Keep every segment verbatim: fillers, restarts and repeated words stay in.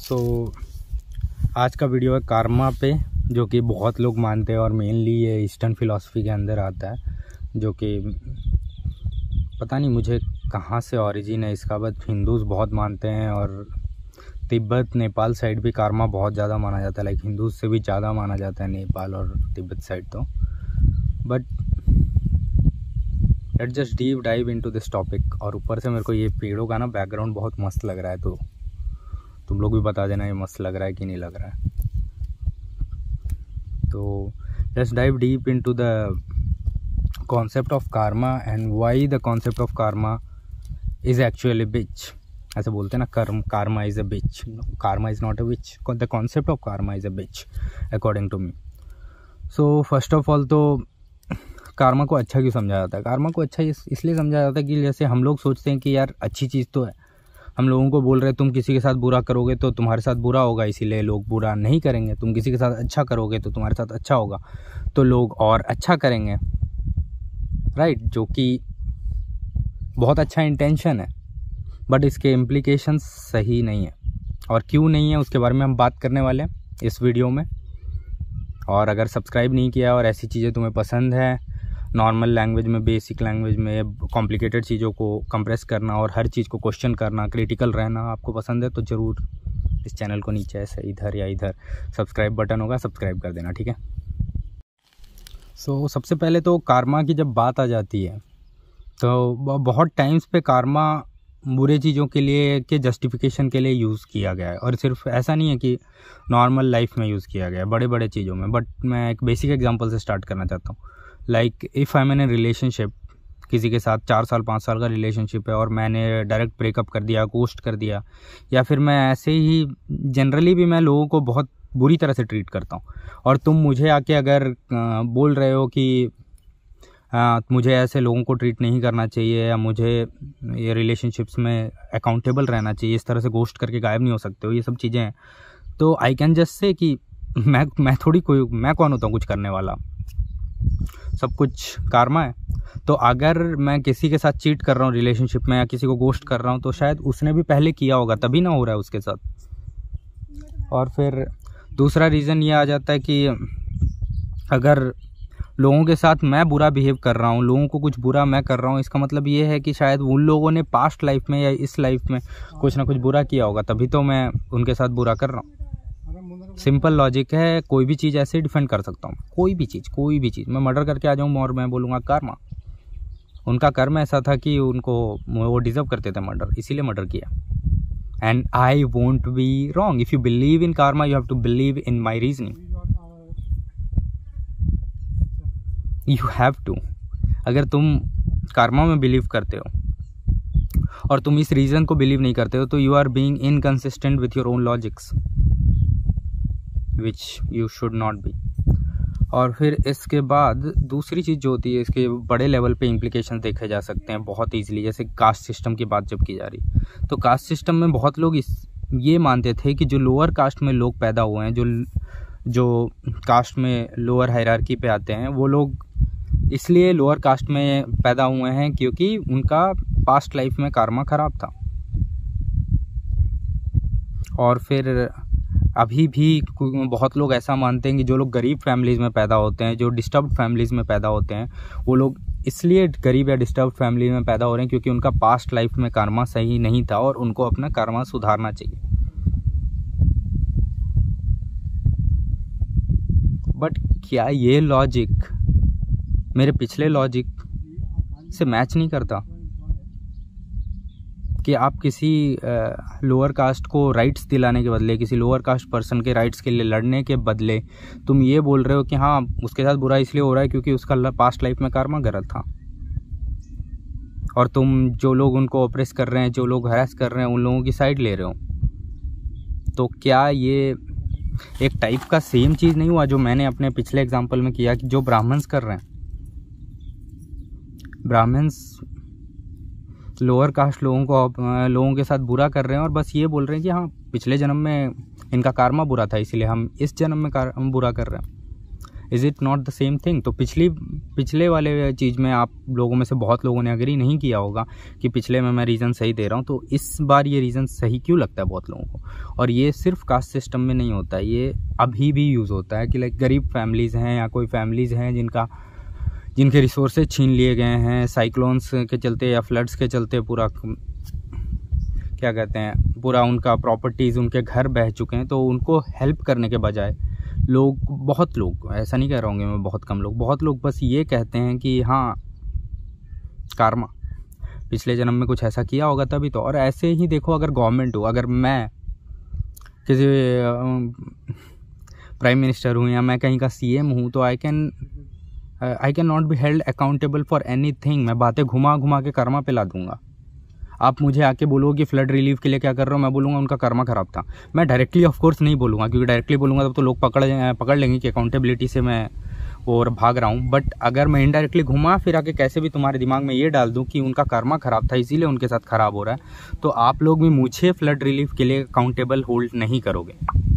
सो so, आज का video है कार्मा पे, जो कि बहुत लोग मानते हैं और मेनली ये ईस्टर्न फिलॉसफी के अंदर आता है, जो कि पता नहीं मुझे कहाँ से ओरिजिन है इसका, बट हिंदूज़ बहुत मानते हैं और तिब्बत नेपाल साइड भी कार्मा बहुत ज़्यादा माना जाता है। लाइक हिंदूज़ से भी ज़्यादा माना जाता है नेपाल और तिब्बत साइड तो। But let just deep dive into this topic. और ऊपर से मेरे को ये पेड़ों का ना बैकग्राउंड बहुत मस्त लग रहा है, तो तुम लोग भी बता देना ये मस्त लग रहा है कि नहीं लग रहा है। तो let's dive deep into the concept of karma and why the concept of karma is actually bitch. ऐसे बोलते हैं ना, कर्म karma is a bitch. Karma is not a bitch, the concept of karma is a bitch according to me. So first of all तो karma को अच्छा क्यों समझा जाता है? कार्मा को अच्छा इस, इसलिए समझा जाता है कि जैसे हम लोग सोचते हैं कि यार अच्छी चीज़ तो है, हम लोगों को बोल रहे हैं तुम किसी के साथ बुरा करोगे तो तुम्हारे साथ बुरा होगा, इसीलिए लोग बुरा नहीं करेंगे। तुम किसी के साथ अच्छा करोगे तो तुम्हारे साथ अच्छा होगा, तो लोग और अच्छा करेंगे, राइट? जो कि बहुत अच्छा इंटेंशन है, बट इसके इम्प्लीकेशंस सही नहीं है। और क्यों नहीं है उसके बारे में हम बात करने वाले हैं इस वीडियो में। और अगर सब्सक्राइब नहीं किया और ऐसी चीज़ें तुम्हें पसंद है, नॉर्मल लैंग्वेज में, बेसिक लैंग्वेज में कॉम्प्लिकेटेड चीज़ों को कंप्रेस करना और हर चीज़ को क्वेश्चन करना, क्रिटिकल रहना आपको पसंद है, तो ज़रूर इस चैनल को नीचे ऐसे इधर या इधर सब्सक्राइब बटन होगा, सब्सक्राइब कर देना, ठीक है? सो so, सबसे पहले तो कार्मा की जब बात आ जाती है तो बहुत टाइम्स पे कार्मा बुरे चीज़ों के लिए के जस्टिफिकेशन के लिए यूज़ किया गया है। और सिर्फ ऐसा नहीं है कि नॉर्मल लाइफ में यूज़ किया गया है, बड़े बड़े चीज़ों में। बट मैं एक बेसिक एग्जांपल से स्टार्ट करना चाहता हूँ। Like if I am in a relationship, किसी के साथ चार साल पाँच साल का रिलेशनशिप है और मैंने डायरेक्ट ब्रेकअप कर दिया, गोस्ट कर दिया, या फिर मैं ऐसे ही जनरली भी मैं लोगों को बहुत बुरी तरह से ट्रीट करता हूँ, और तुम मुझे आके अगर बोल रहे हो कि आ, मुझे ऐसे लोगों को ट्रीट नहीं करना चाहिए या मुझे ये रिलेशनशिप्स में अकाउंटेबल रहना चाहिए, इस तरह से गोस्ट करके गायब नहीं हो सकते हो, ये सब चीज़ें हैं, तो आई कैन जस्ट से कि मैं मैं थोड़ी कोई मैं कौन होता हूँ कुछ करने वाला, सब कुछ कार्मा है। तो अगर मैं किसी के साथ चीट कर रहा हूँ रिलेशनशिप में या किसी को गोस्ट कर रहा हूँ, तो शायद उसने भी पहले किया होगा, तभी ना हो रहा है उसके साथ। और फिर दूसरा रीज़न ये आ जाता है कि अगर लोगों के साथ मैं बुरा बिहेव कर रहा हूँ, लोगों को कुछ बुरा मैं कर रहा हूँ, इसका मतलब ये है कि शायद उन लोगों ने पास्ट लाइफ में या इस लाइफ में कुछ ना कुछ बुरा किया होगा, तभी तो मैं उनके साथ बुरा कर रहा हूँ। सिंपल लॉजिक है, कोई भी चीज़ ऐसे डिफेंड कर सकता हूँ, कोई भी चीज़ कोई भी चीज़ मैं मर्डर करके आ जाऊँ और मैं बोलूँगा कार्मा, उनका कर्म ऐसा था कि उनको वो डिजर्व करते थे मर्डर, इसीलिए मर्डर किया। And I won't be wrong. If you believe in karma you have to believe in my reasoning, you have to. अगर तुम कार्मा में बिलीव करते हो और तुम इस रीज़न को बिलीव नहीं करते हो, तो you are being inconsistent with your own logics, which you should not be. और फिर इसके बाद दूसरी चीज़ जो होती है, इसके बड़े लेवल पे इम्प्लीकेशन देखे जा सकते हैं बहुत ईजिली। जैसे कास्ट सिस्टम की बात जब की जा रही, तो कास्ट सिस्टम में बहुत लोग इस ये मानते थे कि जो लोअर कास्ट में लोग पैदा हुए हैं, जो जो कास्ट में लोअर हायरार्की पे आते हैं, वो लोग इसलिए लोअर कास्ट में पैदा हुए हैं क्योंकि उनका पास्ट लाइफ में कार्मा खराब था। और फिर अभी भी बहुत लोग ऐसा मानते हैं कि जो लोग गरीब फैमिलीज़ में पैदा होते हैं, जो डिस्टर्ब्ड फैमिलीज़ में पैदा होते हैं, वो लोग इसलिए गरीब या डिस्टर्ब्ड फैमिली में पैदा हो रहे हैं क्योंकि उनका पास्ट लाइफ में कार्मा सही नहीं था और उनको अपना कार्मा सुधारना चाहिए। बट क्या ये लॉजिक मेरे पिछले लॉजिक से मैच नहीं करता कि आप किसी लोअर कास्ट को राइट्स दिलाने के बदले, किसी लोअर कास्ट पर्सन के राइट्स के लिए लड़ने के बदले तुम ये बोल रहे हो कि हाँ उसके साथ बुरा इसलिए हो रहा है क्योंकि उसका पास्ट लाइफ में कार्मा गलत था, और तुम जो लोग उनको ऑप्रेस कर रहे हैं, जो लोग हरास कर रहे हैं, उन लोगों की साइड ले रहे हो। तो क्या ये एक टाइप का सेम चीज़ नहीं हुआ जो मैंने अपने पिछले एग्जाम्पल में किया कि जो ब्राह्मण्स कर रहे हैं, ब्राह्मण्स लोअर कास्ट लोगों को लोगों के साथ बुरा कर रहे हैं और बस ये बोल रहे हैं कि हाँ पिछले जन्म में इनका कार्मा बुरा था, इसीलिए हम इस जन्म में बुरा कर रहे हैं। Is it not the same thing? तो पिछली पिछले वाले चीज़ में आप लोगों में से बहुत लोगों ने अग्री नहीं किया होगा कि पिछले में मैं रीज़न सही दे रहा हूँ, तो इस बार ये रीज़न सही क्यों लगता है बहुत लोगों को? और ये सिर्फ कास्ट सिस्टम में नहीं होता है, ये अभी भी यूज़ होता है कि लाइक गरीब फैमिलीज़ हैं या कोई फैमिलीज़ हैं जिनका जिनके रिसोर्सेज छीन लिए गए हैं साइक्लोन्स के चलते या फ्लड्स के चलते, पूरा क्या कहते हैं, पूरा उनका प्रॉपर्टीज़, उनके घर बह चुके हैं, तो उनको हेल्प करने के बजाय लोग, बहुत लोग, ऐसा नहीं कह रहा हूँ मैं, बहुत कम लोग, बहुत लोग बस ये कहते हैं कि हाँ कार्मा, पिछले जन्म में कुछ ऐसा किया होगा तभी तो। और ऐसे ही देखो, अगर गवर्नमेंट हो, अगर मैं किसी प्राइम मिनिस्टर हूँ या मैं कहीं का सीएम हूँ, तो I can I can not be held accountable for anything. मैं बातें घुमा घुमा के कर्मा पे ला दूंगा। आप मुझे आके बोलोगे कि फ्लड रिलीफ के लिए क्या कर रहे हो, मैं बोलूँगा उनका कर्मा खराब था। मैं डायरेक्टली ऑफ कोर्स नहीं बोलूँगा, क्योंकि डायरेक्टली बोलूँगा तब तो लोग पकड़ पकड़ लेंगे कि अकाउंटेबिलिटी से मैं और भाग रहा हूँ। बट अगर मैं इनडायरेक्टली घुमा फिरा के कैसे भी तुम्हारे दिमाग में ये डाल दूँ कि उनका कर्मा खराब था इसीलिए उनके साथ खराब हो रहा है, तो आप लोग भी मुझे फ्लड रिलीफ के लिए अकाउंटेबल होल्ड नहीं करोगे।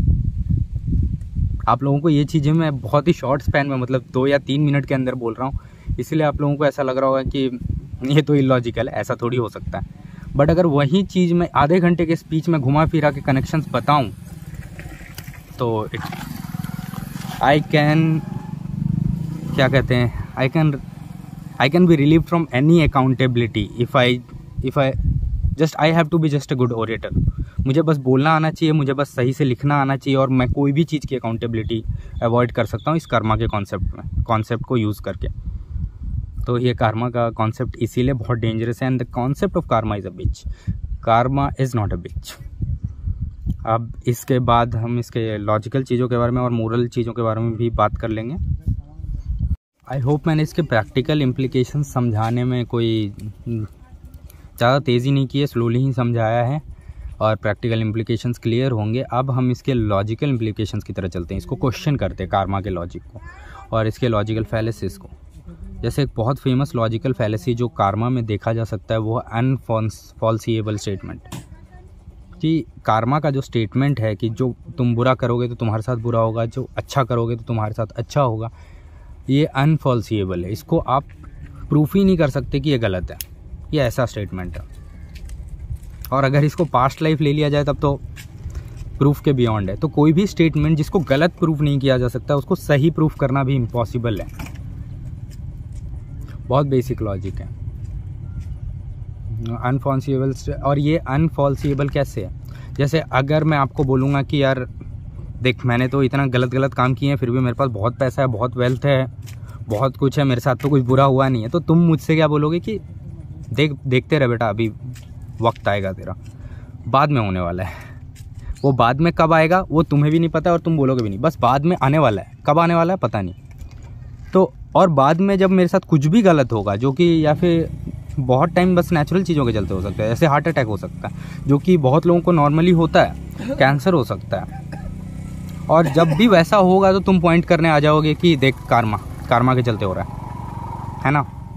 आप लोगों को ये चीज़ें मैं बहुत ही शॉर्ट स्पैन में, मतलब दो या तीन मिनट के अंदर बोल रहा हूँ, इसलिए आप लोगों को ऐसा लग रहा होगा कि ये तो इलॉजिकल है, ऐसा थोड़ी हो सकता है। बट अगर वही चीज़ मैं आधे घंटे के स्पीच में घुमा फिरा के कनेक्शंस बताऊं, तो आई कैन, क्या कहते हैं, I can I can be relieve from any accountability if I if I just I have to be just a good orator. मुझे बस बोलना आना चाहिए, मुझे बस सही से लिखना आना चाहिए, और मैं कोई भी चीज़ की अकाउंटेबिलिटी अवॉइड कर सकता हूँ इस कर्मा के कॉन्सेप्ट में कॉन्सेप्ट को यूज़ करके। तो ये कार्मा का कॉन्सेप्ट इसीलिए बहुत डेंजरस है, and the concept of karma is a bitch. Karma is not a bitch. अब इसके बाद हम इसके लॉजिकल चीज़ों के बारे में और मोरल चीज़ों के बारे में भी बात कर लेंगे। आई होप मैंने इसके प्रैक्टिकल इम्प्लीकेशन समझाने में कोई ज़्यादा तेज़ी नहीं की है, स्लोली ही समझाया है और प्रैक्टिकल इम्प्लीकेशंस क्लियर होंगे। अब हम इसके लॉजिकल इम्प्लीकेशंस की तरह चलते हैं, इसको क्वेश्चन करते हैं कार्मा के लॉजिक को और इसके लॉजिकल फैलेसिस को। जैसे एक बहुत फेमस लॉजिकल फैलेसी जो कार्मा में देखा जा सकता है वो अनफॉल्सिएबल स्टेटमेंट, कि कार्मा का जो स्टेटमेंट है कि जो तुम बुरा करोगे तो तुम्हारे साथ बुरा होगा, जो अच्छा करोगे तो तुम्हारे साथ अच्छा होगा, ये अनफॉल्सिएबल है। इसको आप प्रूफ ही नहीं कर सकते कि ये गलत है, ये ऐसा स्टेटमेंट है। और अगर इसको पास्ट लाइफ ले लिया जाए तब तो प्रूफ के बियॉन्ड है। तो कोई भी स्टेटमेंट जिसको गलत प्रूफ नहीं किया जा सकता उसको सही प्रूफ करना भी इम्पॉसिबल है। बहुत बेसिक लॉजिक है अनफॉल्सिएबल। और ये अनफॉल्सिएबल कैसे है? जैसे अगर मैं आपको बोलूँगा कि यार देख, मैंने तो इतना गलत गलत काम किए हैं फिर भी मेरे पास बहुत पैसा है, बहुत वेल्थ है, बहुत कुछ है, मेरे साथ तो कुछ बुरा हुआ नहीं है, तो तुम मुझसे क्या बोलोगे कि देख देखते रहे बेटा, अभी वक्त आएगा तेरा, बाद में होने वाला है। वो बाद में कब आएगा वो तुम्हें भी नहीं पता और तुम बोलोगे भी नहीं, बस बाद में आने वाला है, कब आने वाला है पता नहीं। तो और बाद में जब मेरे साथ कुछ भी गलत होगा, जो कि या फिर बहुत टाइम बस नेचुरल चीज़ों के चलते हो सकता है, जैसे हार्ट अटैक हो सकता है जो कि बहुत लोगों को नॉर्मली होता है, कैंसर हो सकता है, और जब भी वैसा होगा तो तुम पॉइंट करने आ जाओगे कि देख कार्मा कार्मा के चलते हो रहा है है ना।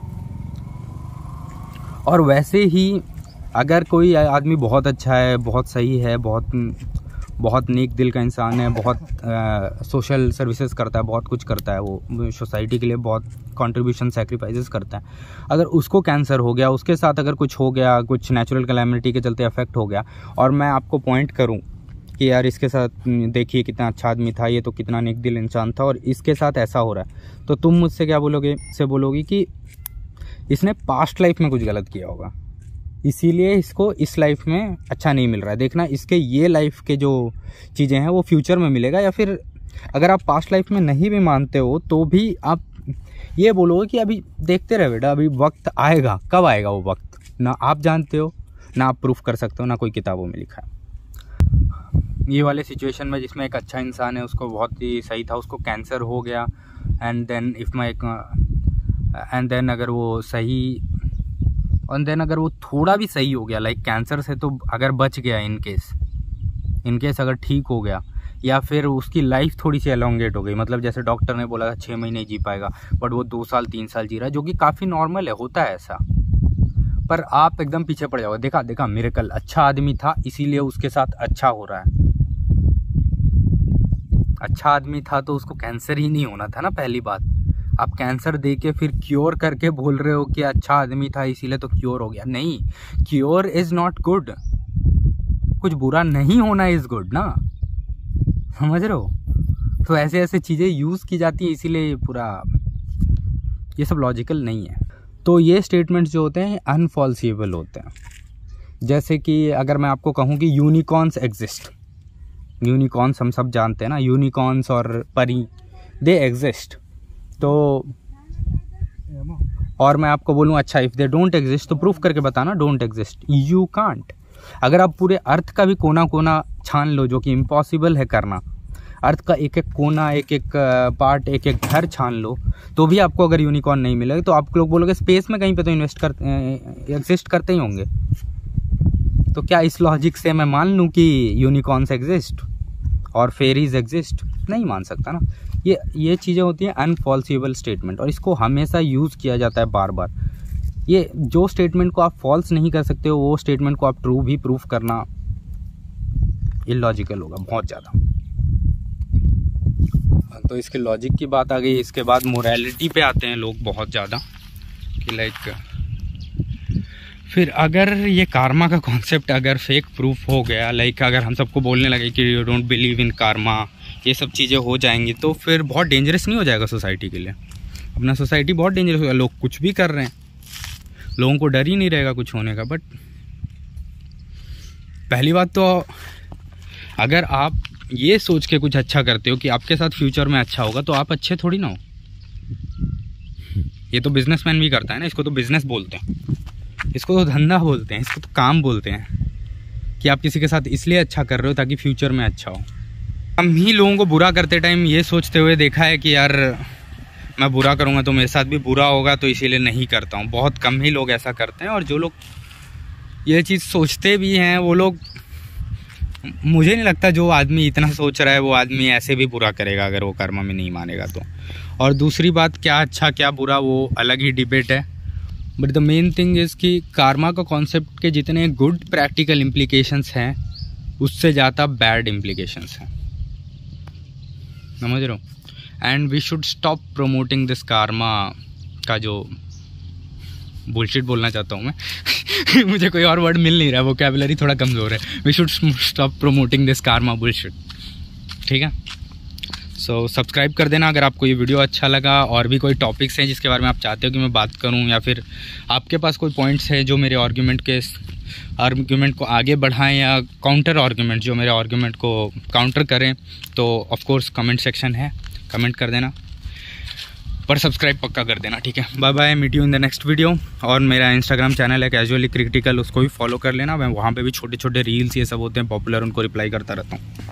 और वैसे ही अगर कोई आदमी बहुत अच्छा है, बहुत सही है, बहुत बहुत नेक दिल का इंसान है, बहुत सोशल सर्विसेज करता है, बहुत कुछ करता है, वो सोसाइटी के लिए बहुत कंट्रीब्यूशन सैक्रिफाइसेस करता है, अगर उसको कैंसर हो गया, उसके साथ अगर कुछ हो गया, कुछ नेचुरल कैलेमिटी के चलते अफेक्ट हो गया, और मैं आपको पॉइंट करूं कि यार इसके साथ देखिए कितना अच्छा आदमी था, ये तो कितना नेक दिल इंसान था, और इसके साथ ऐसा हो रहा है, तो तुम मुझसे क्या बोलोगे? से बोलोगी कि इसने पास्ट लाइफ में कुछ गलत किया होगा, इसीलिए इसको इस लाइफ में अच्छा नहीं मिल रहा है, देखना इसके ये लाइफ के जो चीज़ें हैं वो फ्यूचर में मिलेगा। या फिर अगर आप पास्ट लाइफ में नहीं भी मानते हो तो भी आप ये बोलोगे कि अभी देखते रहे बेटा, अभी वक्त आएगा, कब आएगा वो वक्त, ना आप जानते हो, ना आप प्रूफ कर सकते हो, ना कोई किताबों में लिखा है। ये वाले सिचुएशन में जिसमें एक अच्छा इंसान है, उसको बहुत ही सही था, उसको कैंसर हो गया, and then if my and then अगर वो सही और देन अगर वो थोड़ा भी सही हो गया, लाइक कैंसर से तो अगर बच गया, इन केस इन केस अगर ठीक हो गया, या फिर उसकी लाइफ थोड़ी सी एलोंगेट हो गई, मतलब जैसे डॉक्टर ने बोला था छः महीने जी पाएगा, बट वो दो साल तीन साल जी रहा है, जो कि काफ़ी नॉर्मल है, होता है ऐसा। पर आप एकदम पीछे पड़ जाओगे, देखा देखा मिरेकल, अच्छा आदमी था इसीलिए उसके साथ अच्छा हो रहा है, अच्छा आदमी था तो उसको कैंसर ही नहीं होना था ना, पहली बात। आप कैंसर दे के फिर क्योर करके बोल रहे हो कि अच्छा आदमी था इसीलिए तो क्योर हो गया। नहीं, क्योर इज़ नॉट गुड। कुछ बुरा नहीं होना इज़ गुड ना, समझ रहे हो? तो ऐसे ऐसे चीज़ें यूज़ की जाती है, इसीलिए पूरा ये सब लॉजिकल नहीं है। तो ये स्टेटमेंट्स जो होते हैं अनफॉल्सिएबल होते हैं। जैसे कि अगर मैं आपको कहूँ कि यूनिकॉर्न्स एग्जिस्ट, यूनिकॉर्न्स हम सब जानते हैं ना, यूनिकॉर्न्स और परी दे एग्जिस्ट। तो और मैं आपको बोलूँ अच्छा इफ़ दे डोंट एग्जिस्ट तो प्रूफ करके बताना डोंट एग्जिस्ट। You can't. अगर आप पूरे अर्थ का भी कोना कोना छान लो, जो कि इम्पॉसिबल है करना, अर्थ का एक एक कोना, एक एक पार्ट, एक एक घर छान लो, तो भी आपको अगर यूनिकॉर्न नहीं मिलेगा तो आप लोग बोलोगे स्पेस में कहीं पे तो इन्वेस्ट कर एग्जिस्ट करते ही होंगे। तो क्या इस लॉजिक से मैं मान लूँ कि यूनिकॉर्न्स एग्जिस्ट और फेरीज एग्जिस्ट? नहीं मान सकता ना। ये ये चीज़ें होती हैं अनफॉल्सिबल स्टेटमेंट, और इसको हमेशा यूज़ किया जाता है बार बार। ये जो स्टेटमेंट को आप फॉल्स नहीं कर सकते हो, वो स्टेटमेंट को आप ट्रू भी प्रूफ करना इलॉजिकल होगा बहुत ज़्यादा। तो इसके लॉजिक की बात आ गई। इसके बाद मोरालिटी पे आते हैं लोग बहुत ज़्यादा कि लाइक फिर अगर ये कार्मा का कॉन्सेप्ट अगर फेक प्रूफ हो गया, लाइक अगर हम सबको बोलने लगे कि you don't believe in karma, ये सब चीज़ें हो जाएंगी, तो फिर बहुत डेंजरस नहीं हो जाएगा सोसाइटी के लिए? अपना सोसाइटी बहुत डेंजरस होगा। लोग कुछ भी कर रहे हैं, लोगों को डर ही नहीं रहेगा कुछ होने का। बट पहली बात तो अगर आप ये सोच के कुछ अच्छा करते हो कि आपके साथ फ्यूचर में अच्छा होगा, तो आप अच्छे थोड़ी ना हो। ये तो बिजनेसमैन भी करता है ना, इसको तो बिजनेस बोलते हैं, इसको तो धंधा बोलते हैं, इसको तो काम बोलते हैं कि आप किसी के साथ इसलिए अच्छा कर रहे हो ताकि फ्यूचर में अच्छा हो। हम ही लोगों को बुरा करते टाइम ये सोचते हुए देखा है कि यार मैं बुरा करूँगा तो मेरे साथ भी बुरा होगा, तो इसीलिए नहीं करता हूँ। बहुत कम ही लोग ऐसा करते हैं, और जो लोग ये चीज़ सोचते भी हैं वो लोग, मुझे नहीं लगता जो आदमी इतना सोच रहा है वो आदमी ऐसे भी बुरा करेगा अगर वो कर्म में नहीं मानेगा तो। और दूसरी बात, क्या अच्छा क्या बुरा वो अलग ही डिबेट है। But the main thing is कि कार्मा का कॉन्सेप्ट के जितने गुड प्रैक्टिकल इम्प्लीकेशंस हैं उससे ज़्यादा बैड इम्प्लीकेशंस हैं, समझ रहे हो? And we should stop promoting this karma का जो बुलशिट बोलना चाहता हूँ मैं मुझे कोई और वर्ड मिल नहीं रहा, वोकैबुलरी थोड़ा कमज़ोर है। We should stop promoting this karma bullshit, ठीक है? सो सब्सक्राइब कर देना अगर आपको ये वीडियो अच्छा लगा। और भी कोई टॉपिक्स हैं जिसके बारे में आप चाहते हो कि मैं बात करूं, या फिर आपके पास कोई पॉइंट्स हैं जो मेरे आर्ग्यूमेंट के आर्ग्यूमेंट को आगे बढ़ाएं, या काउंटर आर्ग्यूमेंट जो मेरे आर्ग्यूमेंट को काउंटर करें, तो ऑफ कोर्स कमेंट सेक्शन है, कमेंट कर देना। पर सब्सक्राइब पक्का कर देना, ठीक है? Bye bye, meet you in the next video. और मेरा इंस्टाग्राम चैनल है कैजुअली क्रिटिकल, उसको भी फॉलो कर लेना। मैं वहाँ पे भी छोटे छोटे रील्स ये सब होते हैं पॉपुलर, उनको रिप्लाई करता रहता हूँ।